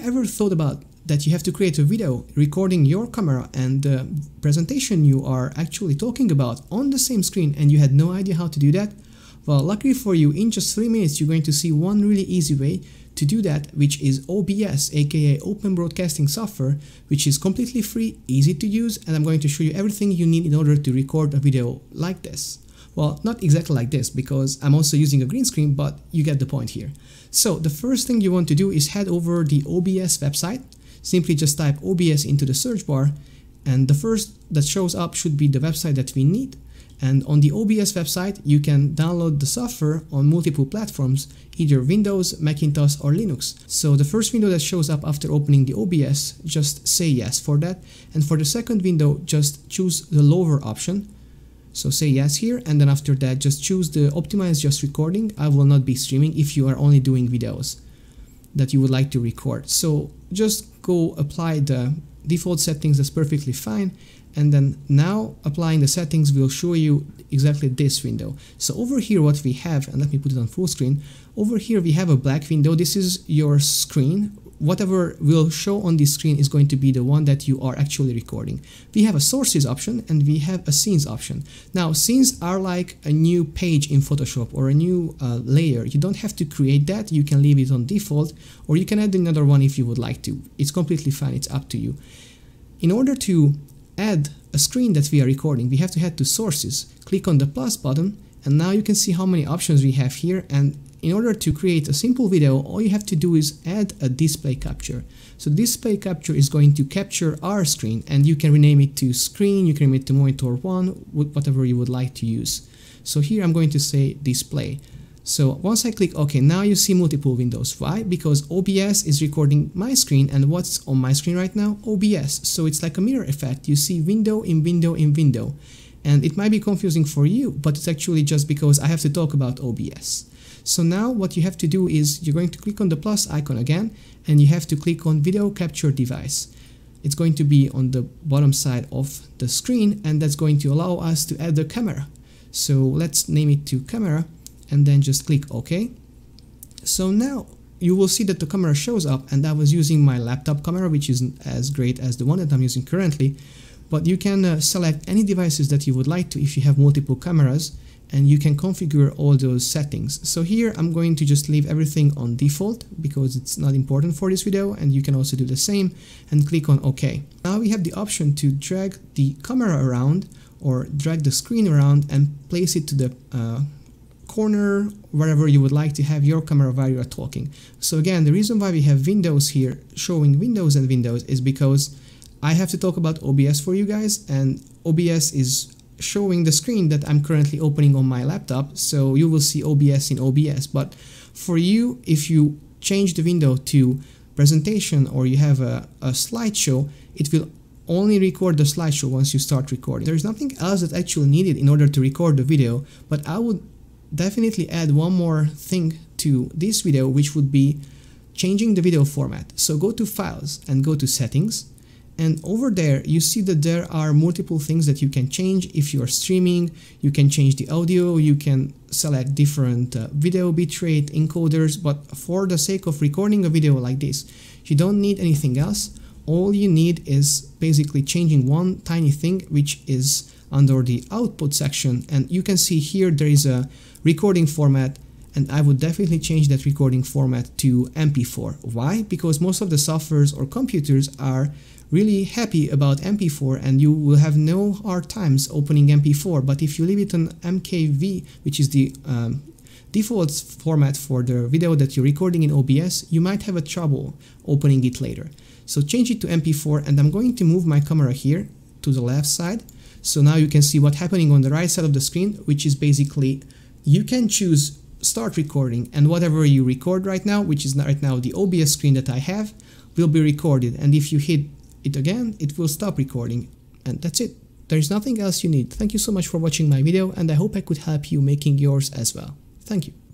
ever thought about that you have to create a video recording your camera and the presentation you are actually talking about on the same screen and you had no idea how to do that? Well, luckily for you, in just 3 minutes you're going to see one really easy way to do that, which is OBS, aka Open Broadcasting Software, which is completely free, easy to use, and I'm going to show you everything you need in order to record a video like this. Well, not exactly like this, because I'm also using a green screen, but you get the point here. So the first thing you want to do is head over the OBS website. Simply just type OBS into the search bar, and the first that shows up should be the website that we need. And on the OBS website, you can download the software on multiple platforms, either Windows, Macintosh or Linux. So the first window that shows up after opening the OBS, just say yes for that. And for the second window, just choose the lower option. So say yes here, and then after that, just choose the optimize just recording. I will not be streaming if you are only doing videos that you would like to record. So just go apply the default settings, that's perfectly fine. And then now applying the settings will show you exactly this window. So over here what we have, and let me put it on full screen, over here we have a black window. This is your screen. Whatever will show on this screen is going to be the one that you are actually recording. We have a sources option and we have a scenes option. Now scenes are like a new page in Photoshop or a new layer. You don't have to create that, you can leave it on default, or you can add another one if you would like to. It's completely fine, it's up to you. In order to add a screen that we are recording, we have to head to sources, click on the plus button, and now you can see how many options we have here. And in order to create a simple video, all you have to do is add a display capture. So display capture is going to capture our screen, and you can rename it to screen, you can rename it to monitor 1, whatever you would like to use. So here I'm going to say display. So once I click OK, now you see multiple windows. Why? Because OBS is recording my screen, and what's on my screen right now? OBS. So it's like a mirror effect. You see window in window in window. And it might be confusing for you, but it's actually just because I have to talk about OBS. So now what you have to do is you're going to click on the plus icon again, and you have to click on video capture device. It's going to be on the bottom side of the screen, and that's going to allow us to add the camera. So let's name it to camera, and then just click OK. So now you will see that the camera shows up, and I was using my laptop camera, which isn't as great as the one that I'm using currently, but you can select any devices that you would like to if you have multiple cameras, and you can configure all those settings. So here I'm going to just leave everything on default because it's not important for this video, and you can also do the same and click on OK. Now we have the option to drag the camera around or drag the screen around and place it to the corner, wherever you would like to have your camera while you are talking. So again, the reason why we have windows here showing windows and windows is because I have to talk about OBS for you guys, and OBS is showing the screen that I'm currently opening on my laptop, so you will see OBS in OBS. But for you, if you change the window to presentation or you have a slideshow, it will only record the slideshow once you start recording. There's nothing else that's actually needed in order to record the video, but I would definitely add one more thing to this video, which would be changing the video format. So go to files and go to settings, and over there you see that there are multiple things that you can change. If you are streaming, you can change the audio, you can select different video bitrate encoders, but for the sake of recording a video like this, you don't need anything else. All you need is basically changing one tiny thing, which is under the output section, and you can see here there is a recording format, and I would definitely change that recording format to MP4. Why? Because most of the softwares or computers are really happy about MP4, and you will have no hard times opening MP4. But if you leave it on MKV, which is the default format for the video that you're recording in OBS, you might have a trouble opening it later. So change it to MP4, and I'm going to move my camera here to the left side. So now you can see what's happening on the right side of the screen, which is basically you can choose start recording, and whatever you record right now, which is right now the OBS screen that I have, will be recorded. And if you hit it again, it will stop recording, and that's it. There's nothing else you need. Thank you so much for watching my video, and I hope I could help you making yours as well. Thank you.